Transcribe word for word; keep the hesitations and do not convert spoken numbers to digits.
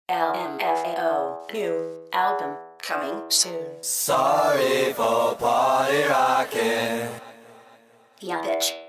L M F A O. New album coming soon. Sorry for party rocking. Yeah, bitch.